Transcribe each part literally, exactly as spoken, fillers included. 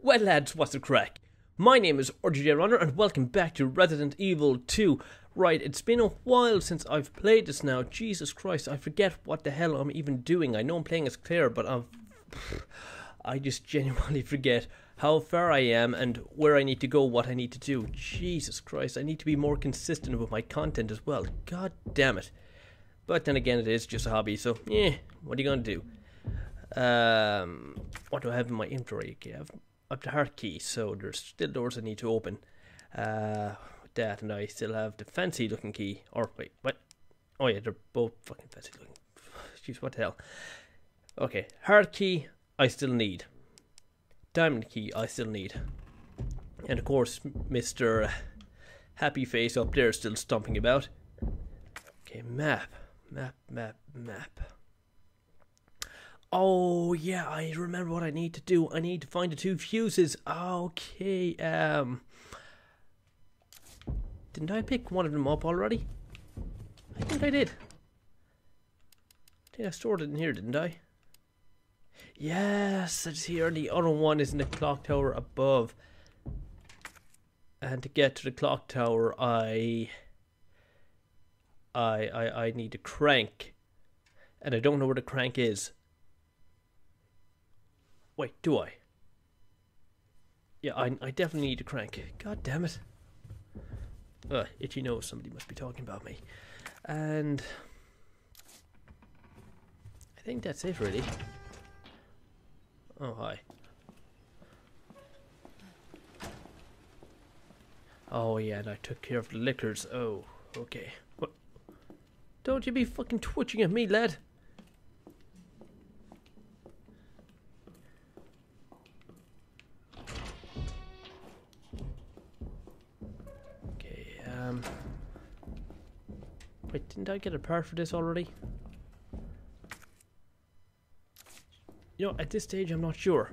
Well lads, what's the crack? My name is R G J Runner and welcome back to Resident Evil two. Right, it's been a while since I've played this now. Jesus Christ, I forget what the hell I'm even doing. I know I'm playing as Claire, but I'm... I just genuinely forget how far I am and where I need to go, what I need to do. Jesus Christ, I need to be more consistent with my content as well. God damn it. But then again, it is just a hobby, so yeah, what are you going to do? Um, what do I have in my inventory? Okay, I have, I have the heart key, so there's still doors I need to open. Uh, with that, and I still have the fancy looking key. Or wait, what? Oh yeah, they're both fucking fancy looking. Jeez, what the hell? Okay, heart key, I still need. Diamond key, I still need. And of course, Mister Happy Face up there still stomping about. Okay, map. Map, map, map. Oh, yeah, I remember what I need to do. I need to find the two fuses. Okay, um... didn't I pick one of them up already? I think I did. I think I stored it in here, didn't I? Yes, it's here. The other one is in the clock tower above. And to get to the clock tower, I... I, I, I need a crank. And I don't know where the crank is. Wait, do I? Yeah, I, I definitely need a crank. God damn it. Uh, itchy nose, somebody must be talking about me. And... I think that's it, really. Oh, hi. Oh, yeah, and I took care of the liquors. Oh, okay. What? Don't you be fucking twitching at me, lad. Okay, um... wait, didn't I get a part for this already? You know, at this stage, I'm not sure.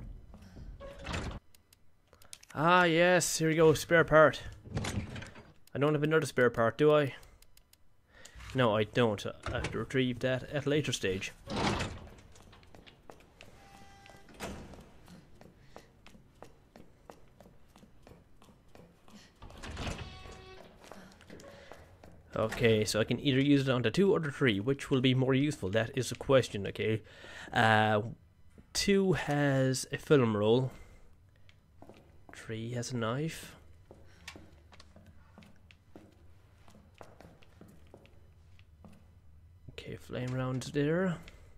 Ah, yes, here we go, spare part. I don't have another spare part, do I? No, I don't. I have to retrieve that at a later stage. Okay, so I can either use it on the two or the three. Which will be more useful? That is a question, okay? Uh, two has a film roll. Three has a knife. Okay, flame rounds there.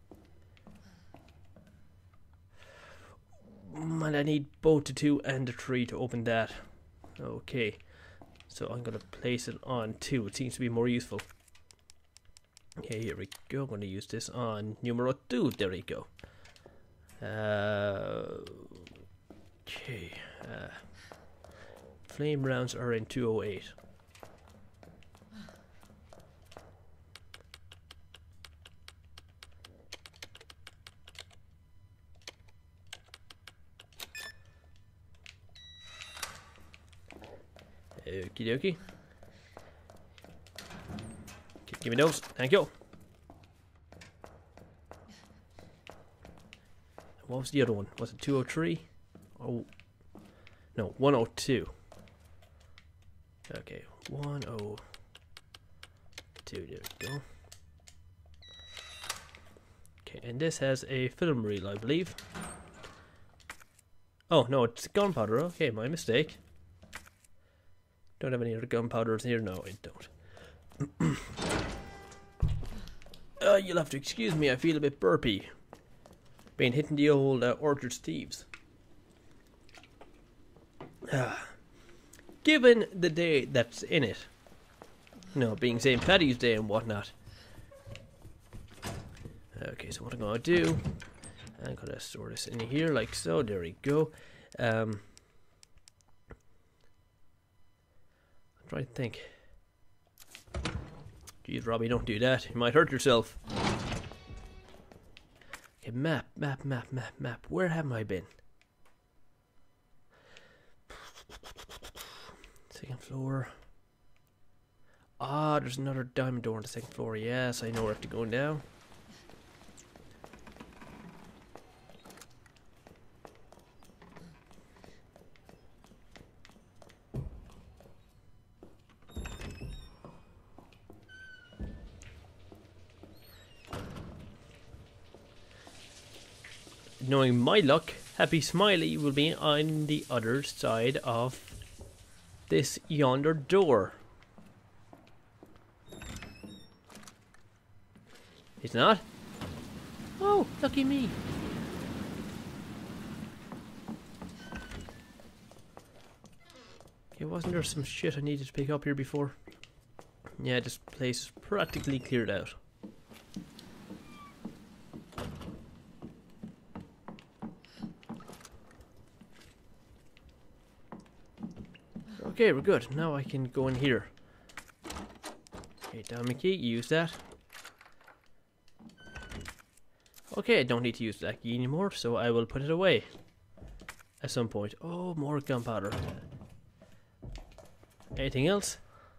Mm, and I need both the two and the three to open that. Okay, so I'm gonna place it on two. It seems to be more useful. Okay, here we go. I'm gonna use this on numero two. There we go. Uh, okay. Uh, flame rounds are in two oh eight. Okie dokie. Okay, give me those. Thank you. What was the other one? Was it two oh three? Oh, no, one oh two. Okay, one oh two. There we go. Okay, and this has a film reel, I believe. Oh, no, it's gunpowder. Okay, my mistake. Don't have any other gunpowders here. No, I don't. uh, you'll have to excuse me. I feel a bit burpy. Been hitting the old uh, Orchard Steves. Uh, given the day that's in it, you know, being Saint Paddy's Day and whatnot. Okay, so what I'm gonna do, I'm gonna store this in here like so. There we go. Um, I'm trying to think. Geez, Robbie, don't do that. You might hurt yourself. Okay, map, map, map, map, map. Where have I been? Second floor. Ah, there's another diamond door on the second floor. Yes, I know where I have to go now. knowing my luck, Happy Smiley will be on the other side of this yonder door. He's not? Oh, lucky me. Okay, wasn't there some shit I needed to pick up here before? Yeah, this place is practically cleared out. Okay, we're good. Now I can go in here. Okay, diamond key, use that. Okay, I don't need to use that key anymore, so I will put it away at some point. Oh, more gunpowder. Anything else?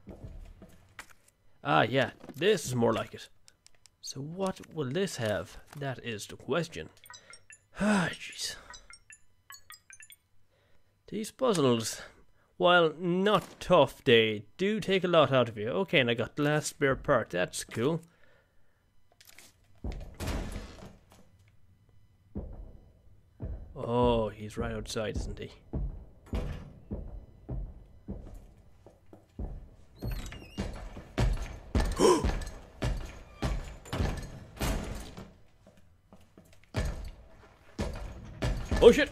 Ah, yeah, this is more like it. So what will this have? That is the question. Ah, jeez. These puzzles, while not tough, they do take a lot out of you. Okay, and I got the last spare part. That's cool. Oh, he's right outside, isn't he? Oh shit!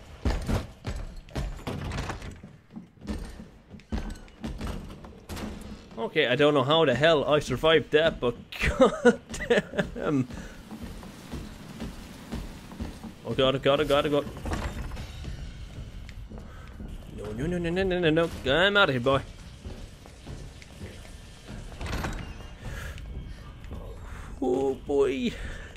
Okay, I don't know how the hell I survived that, but god damn. Oh god, oh god, oh god, oh god. No, no, no, no, no, no, no, no. I'm out of here, boy. Oh boy.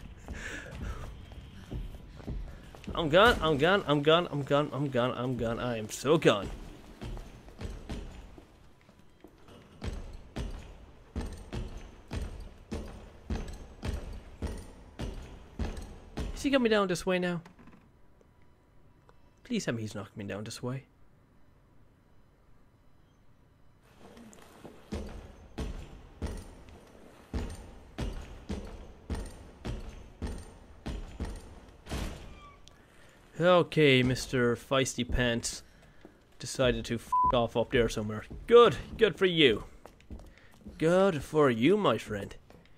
I'm gone, I'm gone, I'm gone, I'm gone, I'm gone, I'm gone, I am so gone. Is he got me down this way now? Please tell me he's knocking me down this way. Okay, Mister Feisty Pants decided to f off up there somewhere. Good, good for you. Good for you, my friend.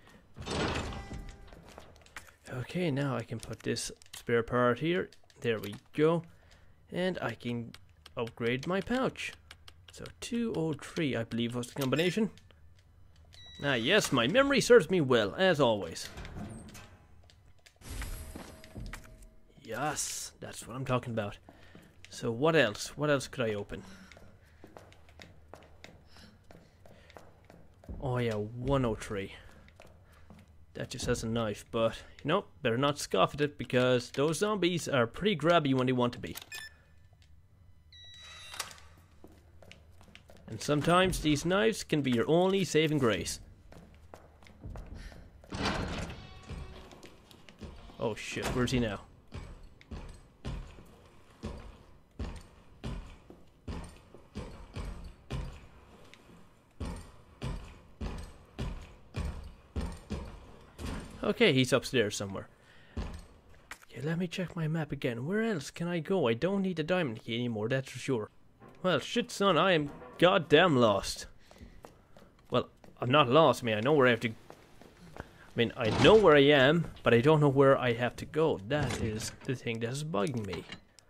Okay, now I can put this spare part here. There we go. And I can upgrade my pouch. So two oh three, I believe, was the combination. Ah, yes, my memory serves me well, as always. Yes, that's what I'm talking about. So what else? What else could I open? Oh yeah, one oh three. That just has a knife, but you know, better not scoff at it because those zombies are pretty grabby when they want to be. And sometimes these knives can be your only saving grace. Oh shit, where's he now? Okay, he's upstairs somewhere. Okay, let me check my map again. Where else can I go? I don't need the diamond key anymore, that's for sure. Well, shit, son, I am goddamn lost. Well, I'm not lost. I mean, I know where I have to... I mean, I know where I am, but I don't know where I have to go. That is the thing that is bugging me.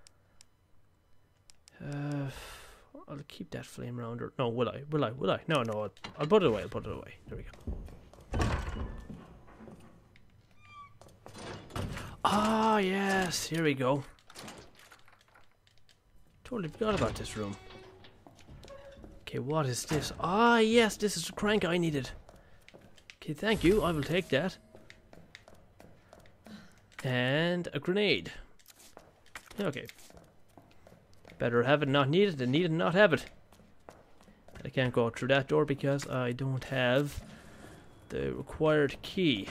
Uh, I'll keep that flame rounder. No, will I? Will I? Will I? No, no, I'll, I'll put it away. I'll put it away. There we go. Ah, yes, here we go. Totally forgot about this room. Okay, what is this? Ah, yes, this is the crank I needed. Okay, thank you, I will take that. And a grenade. Okay. Better have it not needed than need it not have it. I can't go through that door because I don't have the required key.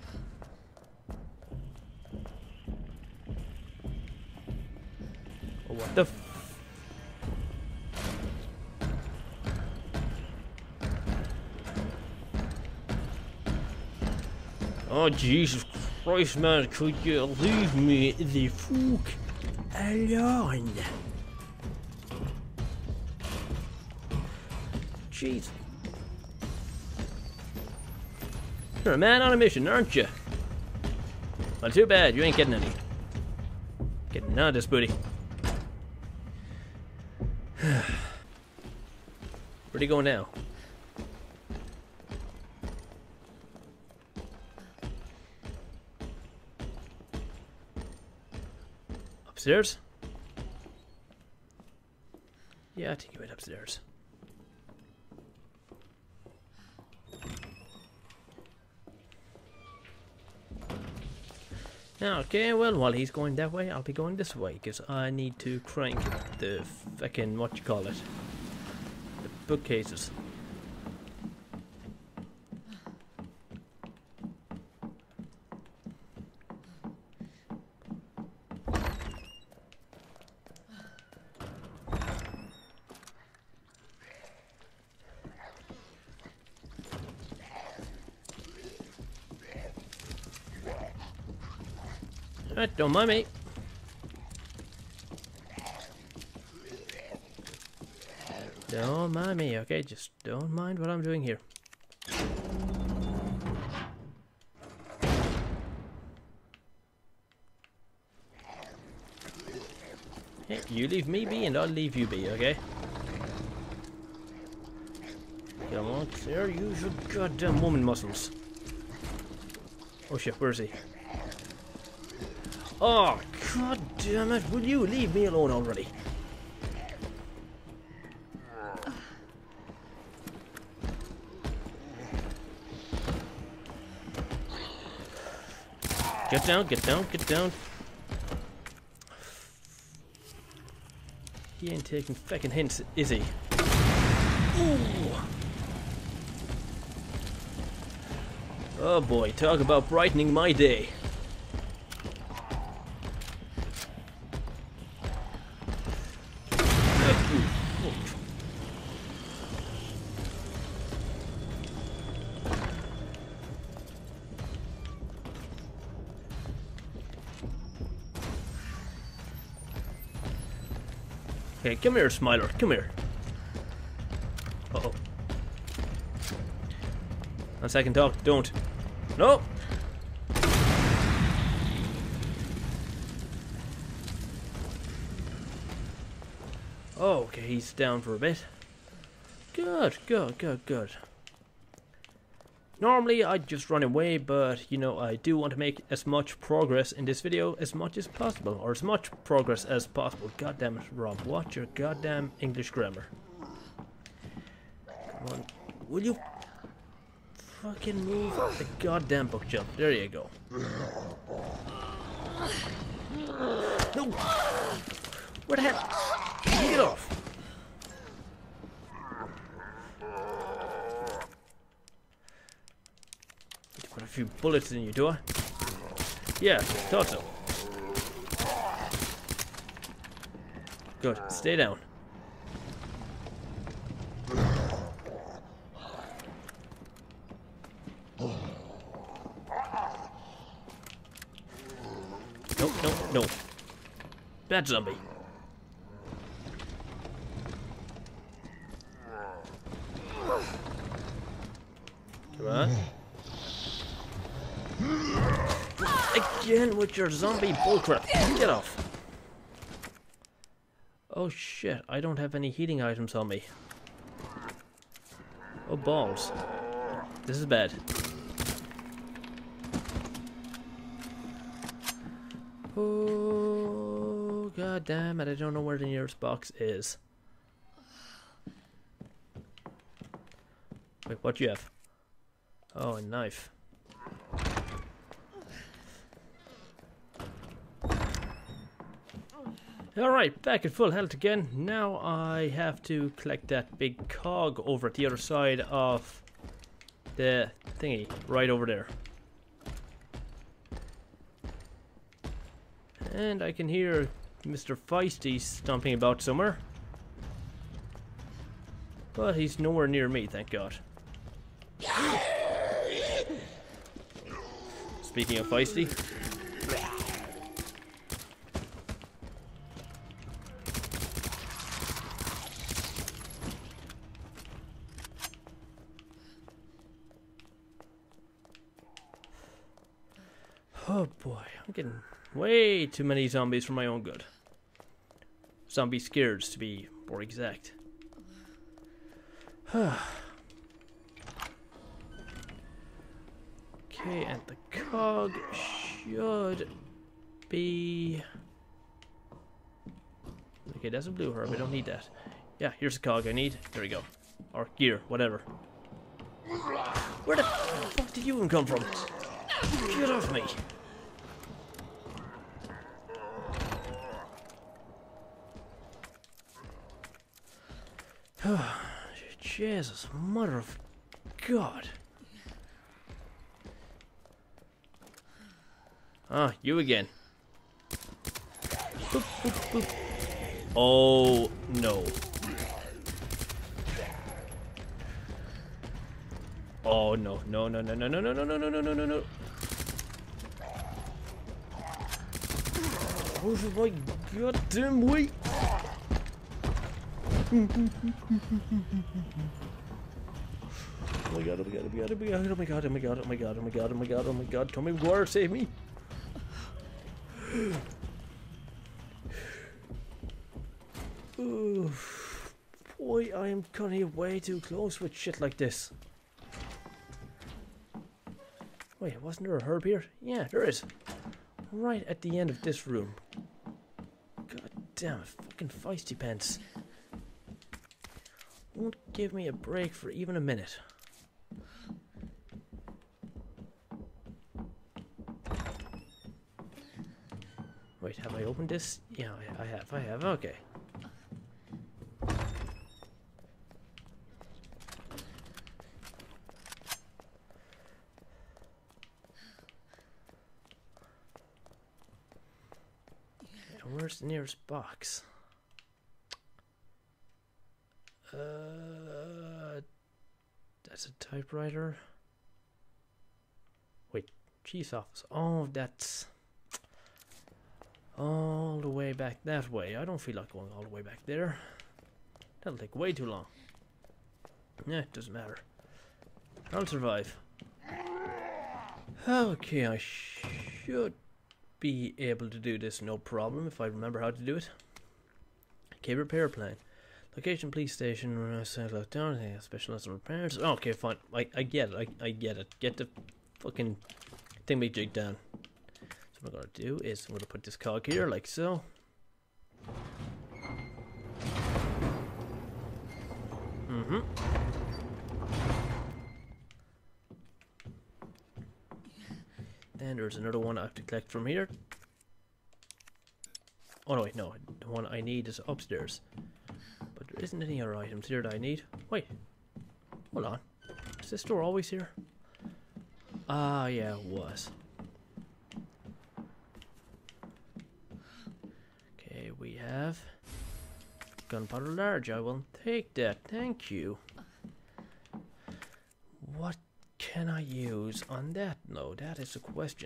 What the f- Oh, Jesus. Christ, man, could you leave me the fuck alone? Jeez. You're a man on a mission, aren't you? Well, too bad, you ain't getting any. Getting none of this booty. Where'd he go now? Upstairs? Yeah, I think he went upstairs. Okay, well, while he's going that way, I'll be going this way, because I need to crank the fucking, what you call it, the bookcases. Alright, don't mind me. Don't mind me, okay? Just don't mind what I'm doing here. Hey, you leave me be and I'll leave you be, okay? Come on, Claire, use your goddamn woman muscles. Oh shit, where is he? Oh, god damn it, will you leave me alone already? Get down, get down, get down. He ain't taking feckin' hints, is he? Ooh. Oh boy, talk about brightening my day. Okay, come here, Smiler. Come here. Uh-oh. One second, talk. Don't. No! Oh, okay, he's down for a bit. Good, good, good, good. Normally, I'd just run away, but, you know, I do want to make as much progress in this video as much as possible, or as much progress as possible. God damn it, Rob, watch your goddamn English grammar. Come on, will you fucking move the goddamn bookshelf? There you go. No! Where the hell? Get off! Put a few bullets in you, do I? Yeah, thought so. Good, stay down. No, no, no. Bad zombie. Come on. Again with your zombie bullcrap. Get off. Oh shit, I don't have any heating items on me. Oh balls. This is bad. Oh god damn it, I don't know where the nearest box is. Wait, what do you have? Oh, a knife. Alright, back at full health again. Now I have to collect that big cog over at the other side of the thingy, right over there. And I can hear Mister Feisty stomping about somewhere. But he's nowhere near me, thank God. This Speaking of feisty. Oh boy, I'm getting way too many zombies for my own good. Zombie scares, to be more exact. Okay, and the cog should be... Okay, that's a blue herb, I don't need that. Yeah, here's the cog I need. There we go. Or gear, whatever. Where the fuck did you even come from? Get off me! Jesus, mother of God. Ah, you again. Boop, boop, boop. Oh, no. Oh, no. No, no, no, no, no, no, no, no, no, no, no, no, no. Oh, my goddamn way. Oh my god, oh my god, oh my god, oh my god, oh my god, oh my god, oh my god, oh my god, oh my god, oh my god, Tommy Maguire, save me! Oh, boy, I am cutting way too close with shit like this. Wait, wasn't there a herb here? Yeah, there is. Right at the end of this room. God damn it, fucking feisty pants. Won't give me a break for even a minute. Wait, have I opened this? Yeah, I, I have, I have, okay. And where's the nearest box? Uh, that's a typewriter. Wait, chief's office. Oh, that's all the way back that way. I don't feel like going all the way back there. That'll take way too long. Yeah, it doesn't matter. I'll survive. Okay, I should be able to do this no problem if I remember how to do it. Okay, repair plan. Location, police station, down, specialist repairs. Oh, okay, fine. I, I get it. I, I get it. Get the fucking thingamajig down. So what I'm gonna do is I'm gonna put this cog here, like so. Mm-hmm. Then there's another one I have to collect from here. Oh no, wait, no. The one I need is upstairs. But there isn't any other items here that I need. Wait. Hold on. Is this door always here? Ah, yeah, it was. Okay, we have gunpowder large. I will take that. Thank you. What can I use on that? No, that is a question.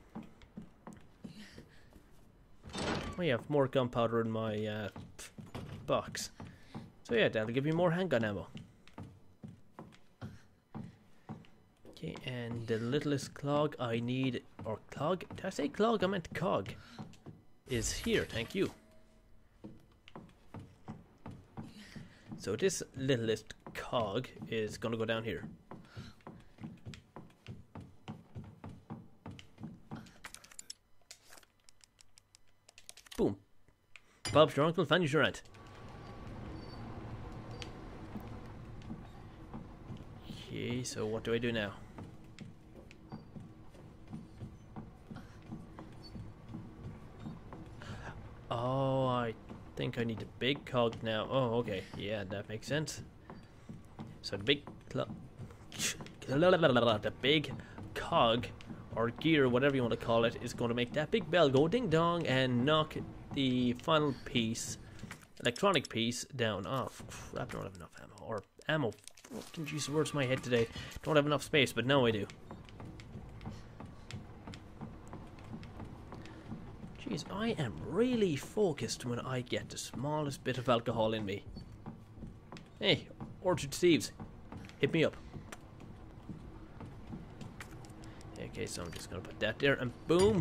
I have more gunpowder in my uh, box. So yeah, that'll give me more handgun ammo. Okay, and the littlest clog I need, or clog? Did I say clog? I meant cog. Is here, thank you. So this littlest cog is gonna go down here. Boom. Bob's your uncle, Fanny's your aunt. Okay, so what do I do now? Oh, I think I need a big cog now. Oh, okay. Yeah, that makes sense. So the big clog... the big cog, or gear, whatever you want to call it, is going to make that big bell go ding dong and knock the final piece, electronic piece, down. Oh, crap, I don't have enough ammo. Or ammo. Fucking jeez, the words in my head today. Don't have enough space, but now I do. Jeez, I am really focused when I get the smallest bit of alcohol in me. Hey, Orchard Steve's, hit me up. Okay, so I'm just gonna put that there and boom.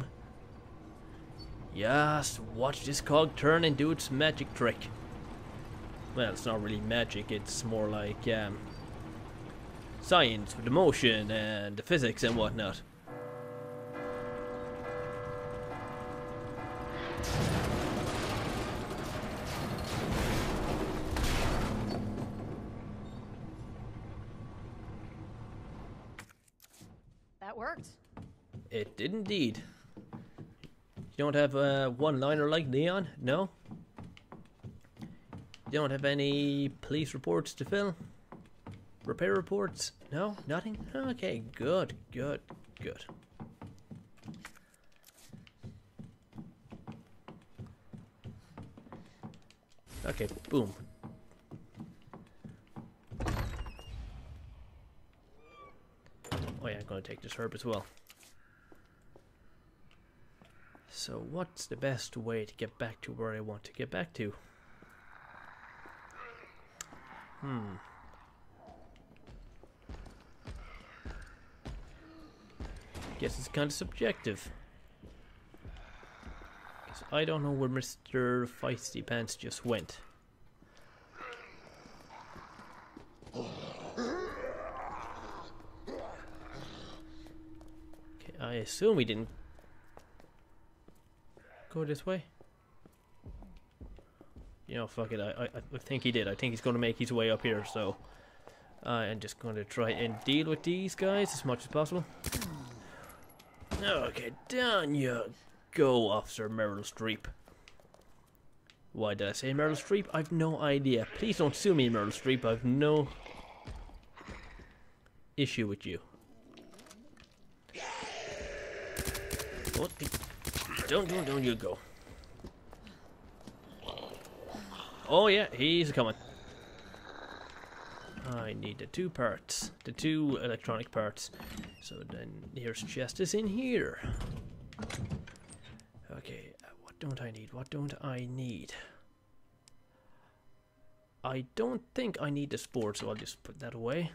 Yes, watch this cog turn and do its magic trick. Well, it's not really magic, it's more like um, science with the motion and the physics and whatnot. That worked. It did indeed. You don't have a one-liner like Leon? No? You don't have any police reports to fill? Repair reports? No? Nothing? Okay, good, good, good. Okay, boom. Oh yeah, I'm gonna take this herb as well. So what's the best way to get back to where I want to get back to? Hmm. Guess it's kind of subjective. 'Cause I don't know where Mister Feisty Pants just went. Okay, I assume he didn't go this way. You know, fuck it. I, I, I think he did. I think he's going to make his way up here. So I am just going to try and deal with these guys as much as possible. Okay, down you go, Officer Meryl Streep. Why did I say Meryl Streep? I've no idea. Please don't sue me, Meryl Streep. I've no issue with you. What the? Don't, don't, don't you go. Oh yeah, he's coming. I need the two parts, the two electronic parts. So then here's chest is in here. Okay, uh, what don't I need? What don't I need? I don't think I need the sport, so I'll just put that away.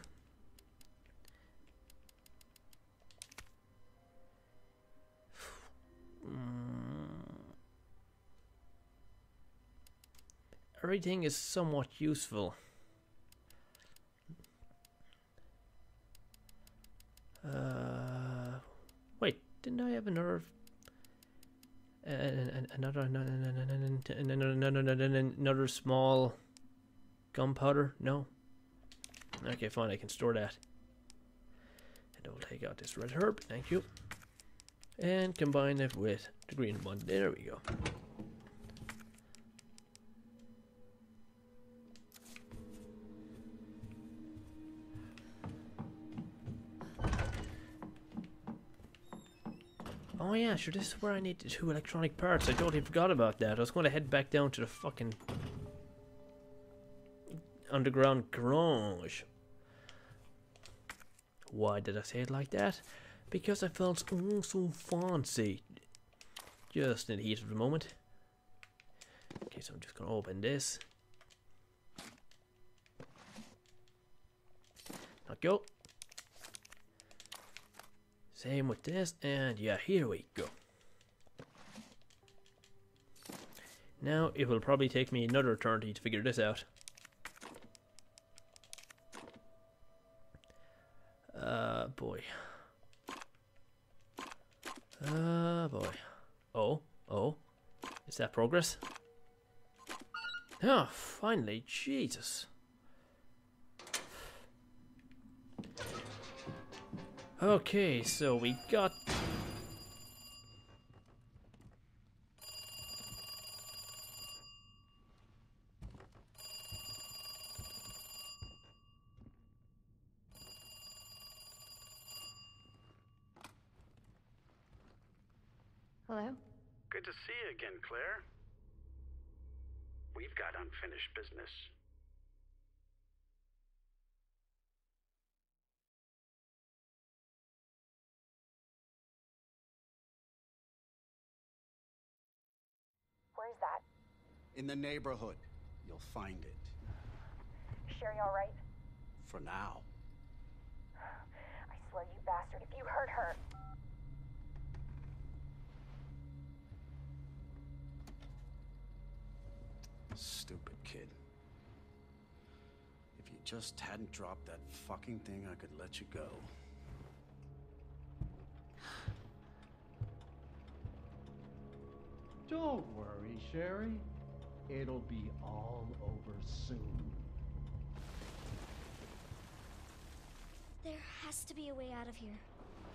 Everything is somewhat useful. Uh, wait, didn't I have another, uh, another, another, another small gunpowder? No. Okay, fine. I can store that, and I'll take out this red herb. Thank you, and combine it with the green one. There we go. Oh yeah, sure, this is where I need the two electronic parts. I totally forgot about that. I was going to head back down to the fucking underground garage. Why did I say it like that? Because I felt oh, so fancy. Just in the heat of the moment. Okay, so I'm just going to open this. Not go. Same with this, and yeah, here we go. Now, it will probably take me another eternity to figure this out. Uh, boy. Uh, boy. Oh, oh. Is that progress? Oh, finally, Jesus. Okay, so we got... Hello? Good to see you again, Claire. We've got unfinished business. Where's that? In the neighborhood. You'll find it. Sherry all right? For now. I swear, you bastard, if you hurt her... Stupid kid. If you just hadn't dropped that fucking thing, I could let you go. Don't worry, Sherry. It'll be all over soon. There has to be a way out of here.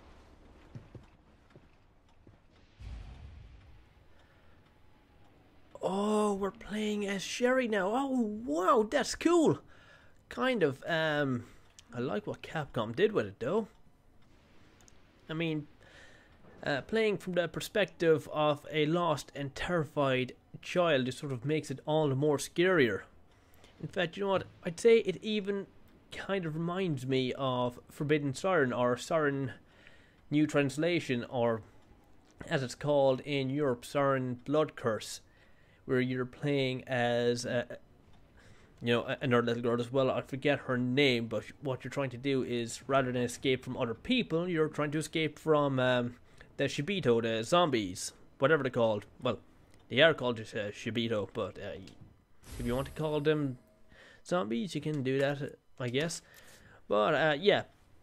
Oh, we're playing as Sherry now. Oh, wow, that's cool. Kind of, um, I like what Capcom did with it, though. I mean, uh, playing from the perspective of a lost and terrified child just sort of makes it all the more scarier. In fact, you know what? I'd say it even kind of reminds me of Forbidden Siren, or Siren New Translation, or as it's called in Europe, Siren Blood Curse, where you're playing as, uh, you know, another little girl as well. I forget her name, but what you're trying to do is, rather than escape from other people, you're trying to escape from um, the Shibito, the zombies, whatever they're called. Well, they are called uh, Shibito, but uh, if you want to call them zombies, you can do that, I guess. But, uh, yeah.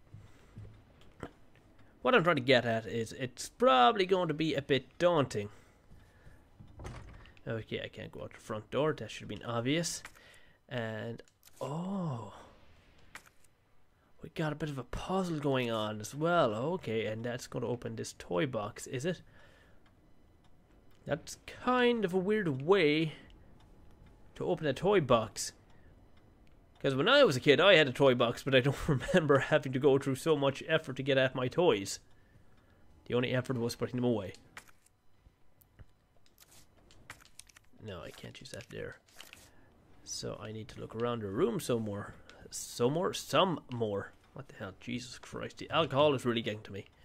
What I'm trying to get at is, it's probably going to be a bit daunting. Okay, I can't go out the front door. That should have been obvious. And, oh. We got a bit of a puzzle going on as well. Okay, and that's going to open this toy box, is it? That's kind of a weird way to open a toy box. Because when I was a kid, I had a toy box, but I don't remember having to go through so much effort to get at my toys. The only effort was putting them away. No, I can't use that there. So I need to look around the room some more. Some more? Some more. What the hell? Jesus Christ. The alcohol is really getting to me.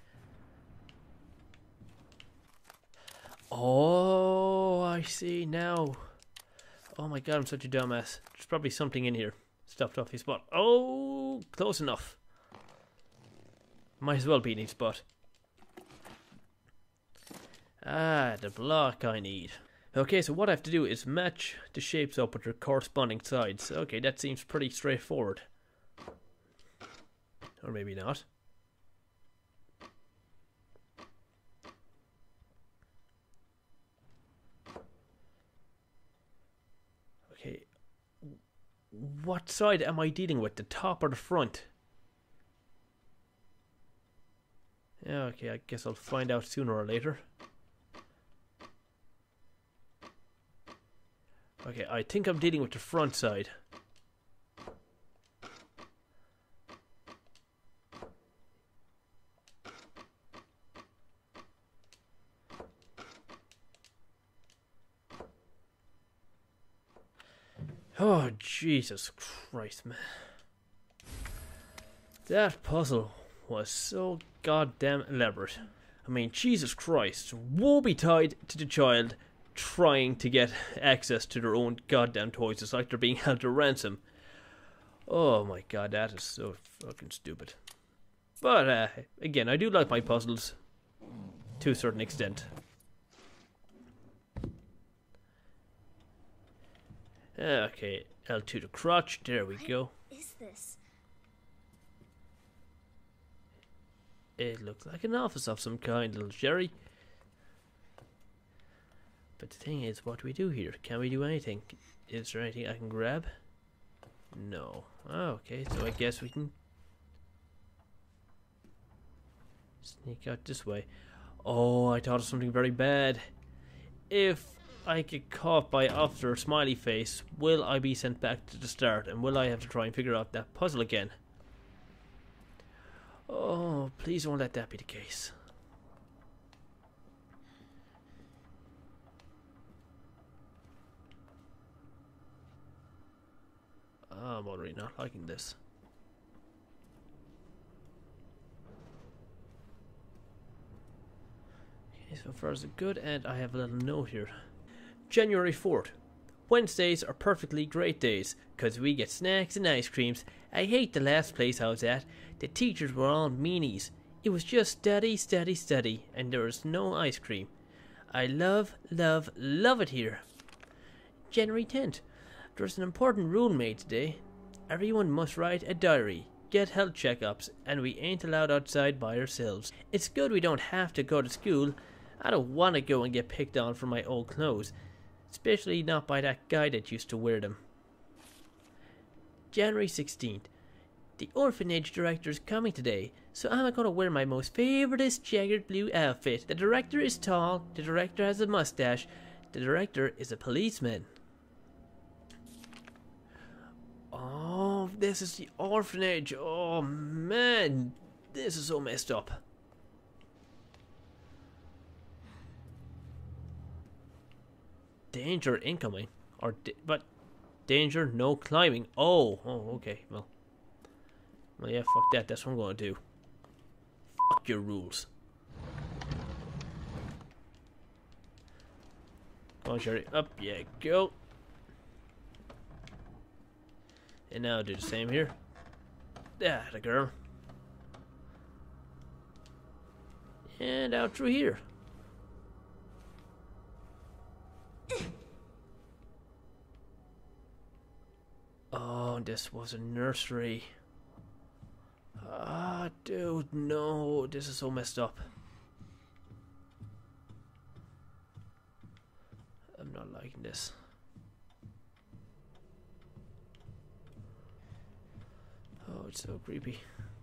Oh, I see now. Oh my god, I'm such a dumbass. There's probably something in here. Stuffed off his spot. Oh, close enough. Might as well be in his spot. Ah, the block I need. Okay, so what I have to do is match the shapes up with their corresponding sides. Okay, that seems pretty straightforward. Or maybe not. Okay. What side am I dealing with? The top or the front? Yeah, okay, I guess I'll find out sooner or later. Okay, I think I'm dealing with the front side. Oh, Jesus Christ, man. That puzzle was so goddamn elaborate. I mean, Jesus Christ. Woe betide to the child trying to get access to their own goddamn toys. It's like they're being held to ransom. Oh my god, that is so fucking stupid. But, uh, again, I do like my puzzles to a certain extent. Okay, L two to crotch, there we go. What is this? It looks like an office of some kind, little Sherry. But the thing is, what do we do here? Can we do anything? Is there anything I can grab? No. Oh, okay, so I guess we can sneak out this way. Oh, I thought of something very bad. If I get caught by Officer Smiley Face, will I be sent back to the start? And will I have to try and figure out that puzzle again? Oh, please don't let that be the case. I'm already not liking this. Okay, so far so good, and I have a little note here. January fourth. Wednesdays are perfectly great days, 'cause we get snacks and ice creams. I hate the last place I was at. The teachers were all meanies. It was just study, study, study, and there was no ice cream. I love, love, love it here. January tenth. There's an important rule made today. Everyone must write a diary, get health checkups, and we ain't allowed outside by ourselves. It's good we don't have to go to school. I don't want to go and get picked on for my old clothes, especially not by that guy that used to wear them. January sixteenth. The orphanage director is coming today, so I'm going to wear my most favouriteest jagged blue outfit. The director is tall, the director has a mustache, the director is a policeman. Oh, this is the orphanage. Oh man, this is so messed up. Danger incoming, or da but danger no climbing. Oh, oh, okay. Well, well, yeah, fuck that. That's what I'm gonna do. Fuck your rules. Go on, Sherry. Up, yeah, go. And now do the same here. Yeah, the girl. And out through here. Oh, this was a nursery. Ah, dude, no. This is so messed up. I'm not liking this. Oh, it's so creepy.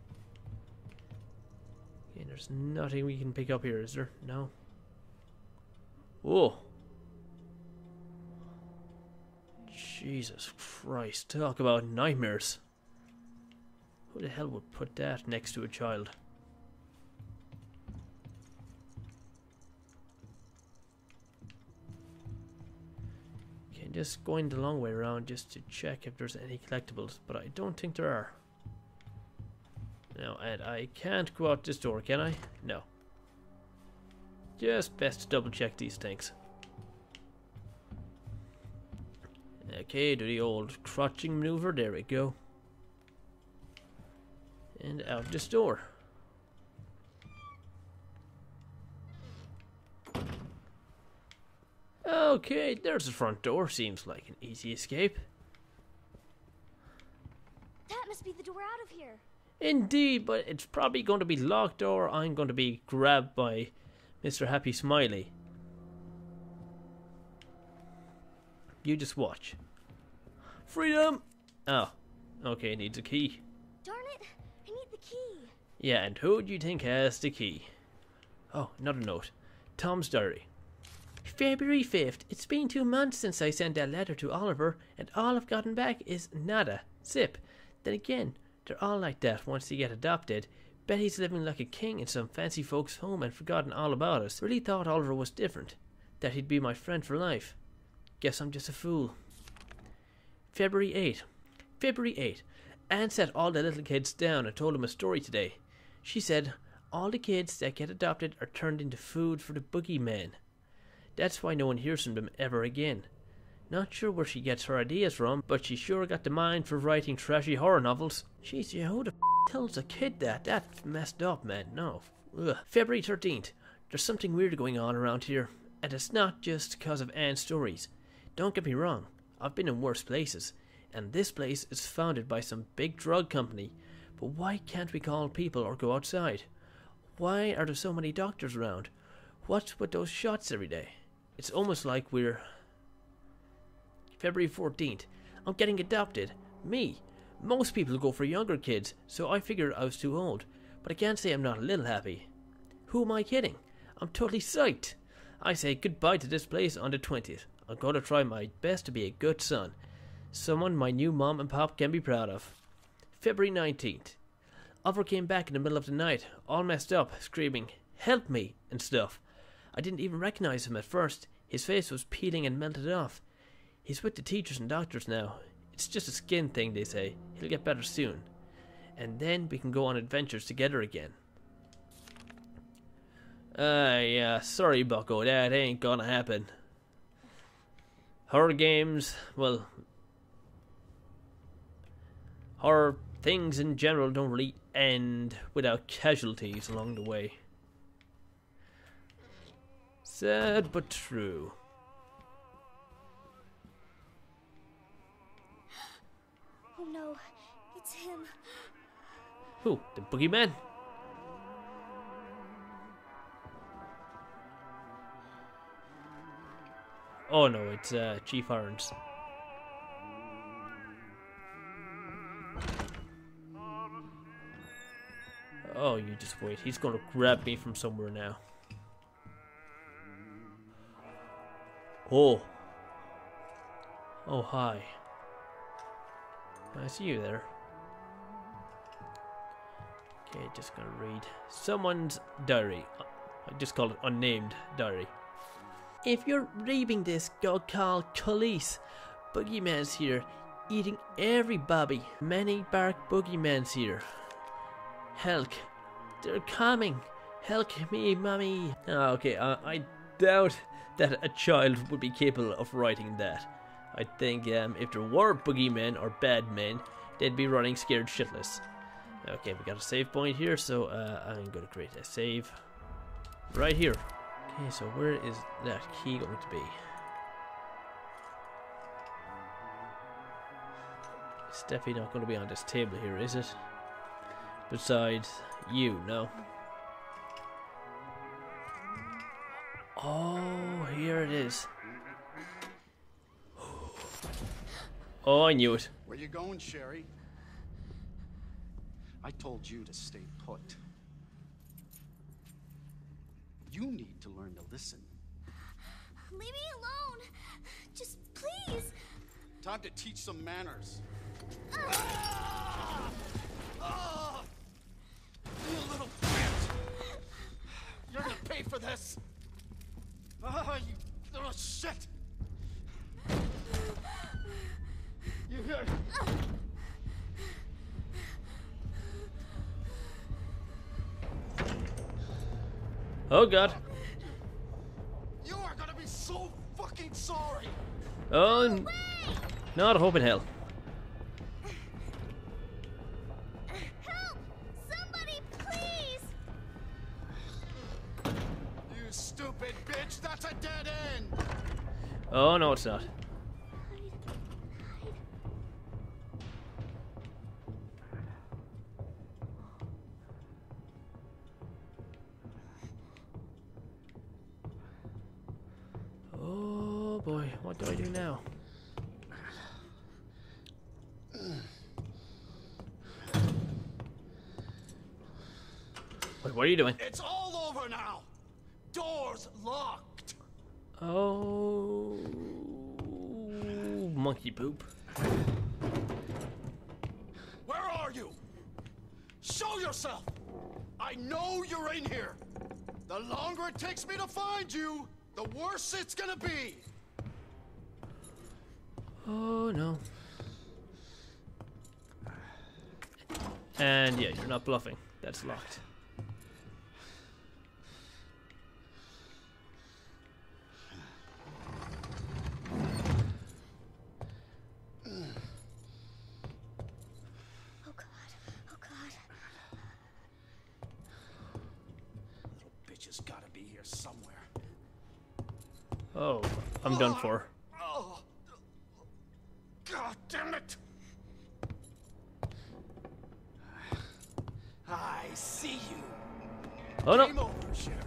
Okay, there's nothing we can pick up here, is there? No. Whoa. Jesus Christ, talk about nightmares. Who the hell would put that next to a child? Okay, just going the long way around just to check if there's any collectibles, but I don't think there are. No, and I can't go out this door, can I? No. Just best to double check these things. Okay, do the old crouching maneuver. There we go. And out this door. Okay, there's the front door. Seems like an easy escape. That must be the door out of here. Indeed, but it's probably going to be locked or I'm going to be grabbed by Mister Happy Smiley. You just watch. Freedom! Oh, okay, needs a key. Darn it, I need the key. Yeah, and who do you think has the key? Oh, another note. Tom's diary. February fifth. It's been two months since I sent that letter to Oliver, and all I've gotten back is nada. Zip. Then again, they're all like that once they get adopted. Bet he's living like a king in some fancy folks' home and forgotten all about us. Really thought Oliver was different. That he'd be my friend for life. Guess I'm just a fool. February eighth. February eighth. Anne sat all the little kids down and told them a story today. She said, all the kids that get adopted are turned into food for the boogeyman. That's why no one hears from them ever again. Not sure where she gets her ideas from, but she sure got the mind for writing trashy horror novels. Jeez, yeah, who the f tells a kid that? That's messed up, man. No. Ugh. February thirteenth. There's something weird going on around here, and it's not just because of Anne's stories. Don't get me wrong, I've been in worse places, and this place is founded by some big drug company. But why can't we call people or go outside? Why are there so many doctors around? What's with those shots every day? It's almost like we're... February fourteenth. I'm getting adopted. Me. Most people go for younger kids, so I figured I was too old. But I can't say I'm not a little happy. Who am I kidding? I'm totally psyched. I say goodbye to this place on the twentieth. I'm going to try my best to be a good son. Someone my new mom and pop can be proud of. February nineteenth. Oliver came back in the middle of the night, all messed up, screaming, "Help me!" and stuff. I didn't even recognize him at first. His face was peeling and melted off. He's with the teachers and doctors now. It's just a skin thing, they say. He'll get better soon. And then we can go on adventures together again. Uh, yeah, sorry, bucko, that ain't gonna happen. Horror games, well, horror things in general don't really end without casualties along the way. Sad but true. Oh no, it's him. Who? The boogeyman? Oh no, it's uh, Chief Irons. Oh, you just wait. He's gonna grab me from somewhere now. Oh. Oh, hi. I see you there. Okay, just gonna read someone's diary. I just call it unnamed diary. If you're reading this, go call police. Boogeyman's here, eating every bobby. Many bark boogeyman's here. Help! They're coming. Help me, mommy. Oh, okay, uh, I doubt that a child would be capable of writing that. I think um, if there were boogeymen or bad men, they'd be running scared shitless. Okay, we got a save point here, so uh, I'm going to create a save right here. Okay, so where is that key going to be? It's definitely not going to be on this table here, is it? Besides you, no. Oh, here it is. Oh, I knew it. Where you going, Sherry? I told you to stay put. You need to learn to listen. Leave me alone. Just please. Time to teach some manners. Ah! Ah! You little bitch! You're gonna pay for this! Ah, you little shit! You hear? Oh god. You are gonna be so fucking sorry! Oh, n- not a hope in hell. Help! Somebody, please! You stupid bitch! That's a dead end! Oh no, it's not. Oh boy, what do I do now? Wait, what are you doing? It's all over now! Doors locked! Oh, monkey poop. Where are you? Show yourself! I know you're in here! The longer it takes me to find you, the worse it's gonna be! Oh no. And yeah, you're not bluffing. That's locked. Oh god. Oh god. Little bitch has gotta be here somewhere. Oh, I'm done for. Oh! God damn it! I see you! Oh no! Game over, Sherry.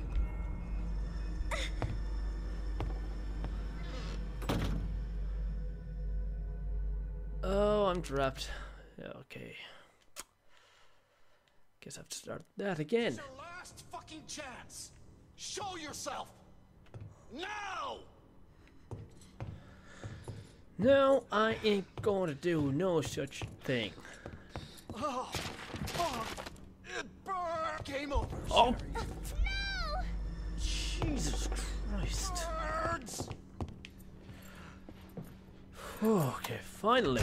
Oh, I'm trapped. Okay. Guess I have to start that again. It's your last fucking chance! Show yourself! Now! No, I ain't going to do no such thing. Oh, oh, it burned. Game over, Oh. Sherry. No! Jesus Christ. Birds! Okay, finally.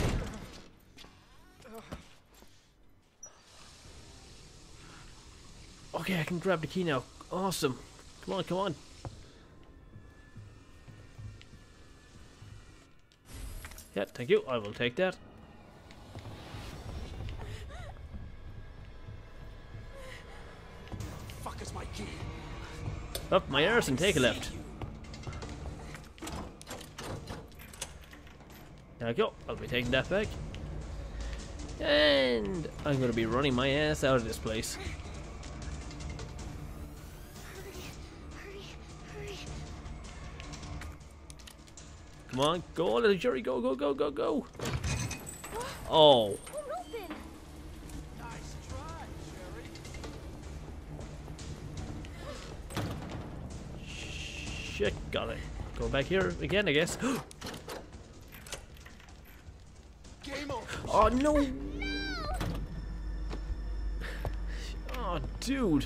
Okay, I can grab the key now. Awesome. Come on, come on. Yeah, thank you. I will take that. Fuck is my key? Up my arse and take a left. There we go. I'll be taking that back. And I'm going to be running my ass out of this place. Hurry, hurry, hurry. Come on, go, little Jerry, go, go, go, go, go. Oh. Won't open. Nice try, Sherry. Shit, got it. Go back here again, I guess. Game over. Oh, no. Oh, dude.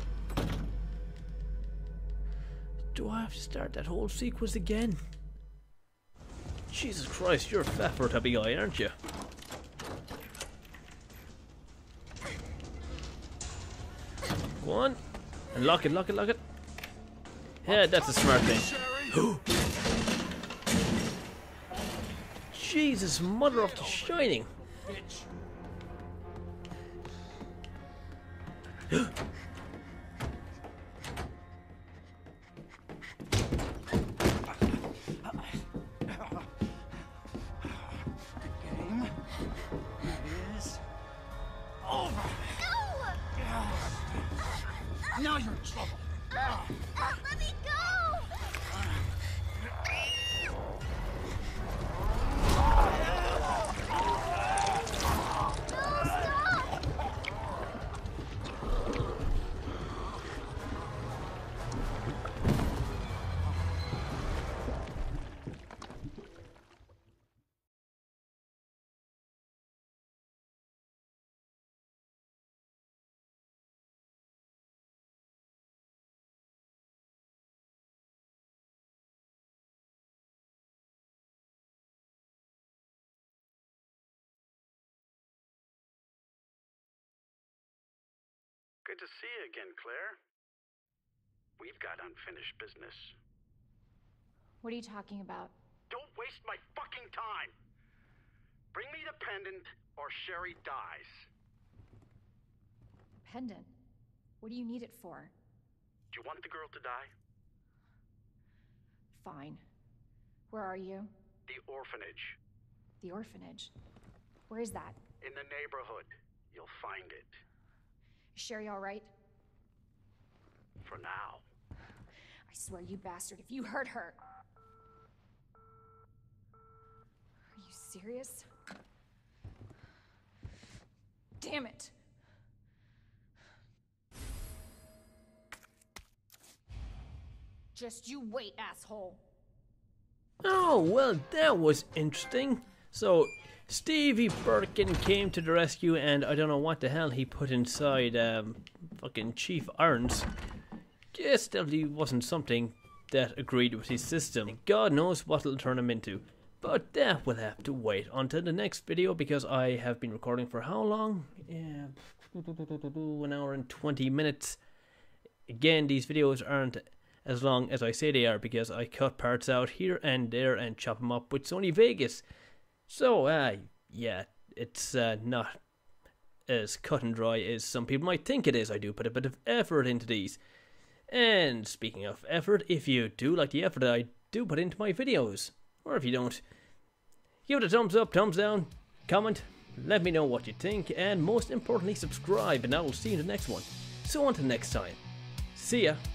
Do I have to start that whole sequence again? Jesus Christ, you're a fat for a tubby guy, aren't you? Go on. And lock it, lock it, lock it. Yeah, that's a smart thing. Sherry. Jesus, mother of the shining. Bitch. Game is over. Now you're in trouble. Let me go! No, stop! Good to see you again, Claire. We've got unfinished business. What are you talking about? Don't waste my fucking time! Bring me the pendant, or Sherry dies. Pendant? What do you need it for? Do you want the girl to die? Fine. Where are you? The orphanage. The orphanage. Where is that? In the neighborhood. You'll find it. Is Sherry all right? For now. I swear, you bastard, if you hurt her... Are you serious? Damn it! Just you wait, asshole! Oh, well, that was interesting. So, Stevie Birkin came to the rescue, and I don't know what the hell he put inside um, fucking Chief Irons. Guess definitely wasn't something that agreed with his system. God knows what it'll turn him into. But that will have to wait until the next video, because I have been recording for how long? Yeah, an hour and twenty minutes. Again, these videos aren't as long as I say they are, because I cut parts out here and there and chop them up with Sony Vegas. So, uh, yeah, it's uh, not as cut and dry as some people might think it is. I do put a bit of effort into these. And speaking of effort, if you do like the effort that I do put into my videos, or if you don't, give it a thumbs up, thumbs down, comment, let me know what you think, and most importantly, subscribe, and I will see you in the next one. So until next time, see ya.